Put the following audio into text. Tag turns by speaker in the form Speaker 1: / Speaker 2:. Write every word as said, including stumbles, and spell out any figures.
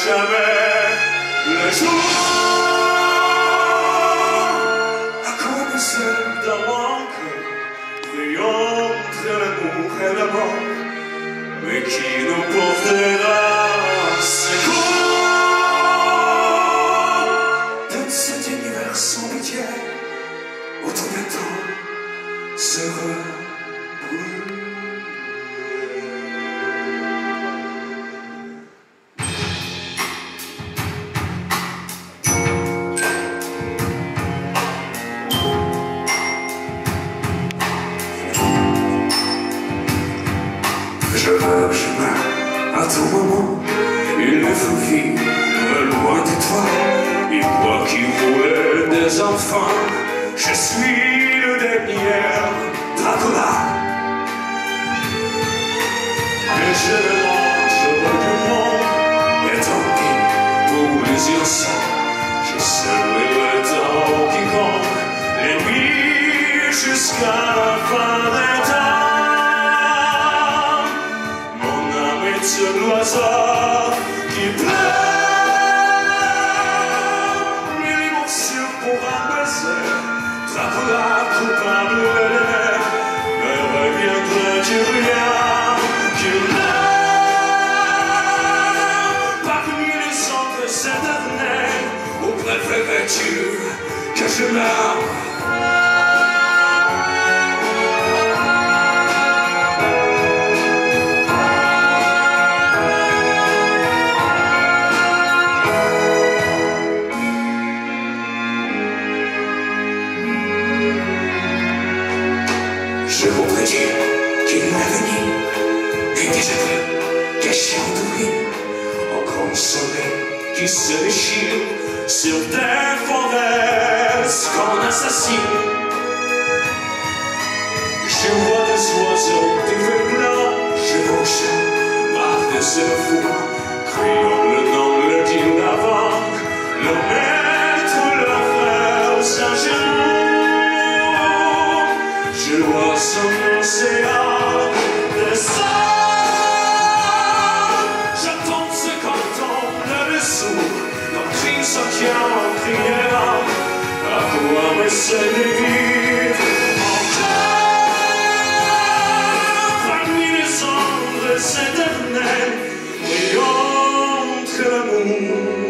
Speaker 1: jamais le jour a commencé dans mon cœur, triomphe l'amour et la mort, mais qui nous portera secours dans cet univers sans pitié où tous les temps se rebrûlent. Je meurs, je meurs, à tout moment, il me faut vivre loin de toi. Et moi qui voulais des enfants, je suis le dernier Dracula. Et je me mange au bout du monde, et tant pis pour les innocents. Je serai le temps qui compte, les nuits jusqu'à la fin des temps. C'est l'oiseau qui pleure, mille morsures pour un baiser, Dracula coupable et ne reviendrait-il rien qu'il meure parmi les autres éternels, ou préférais-tu que je meure? Je vous prédis qu'il l'avenir est déjà vu, des champs de vie, un grand soleil qui se déchire sur des forêts qu'on assassine. Je vois des oiseaux, des feux blancs, je vois chats par-dessus le four, criant le nom, le digne d'avant, le maître, leur frère, Saint-Jean. Je vois son océan de sang. J'attends ce quand tombe le dessous, nos cris se tiennent en criant. À quoi me sert de vivre encore parmi les ombres éternelles, et entre l'amour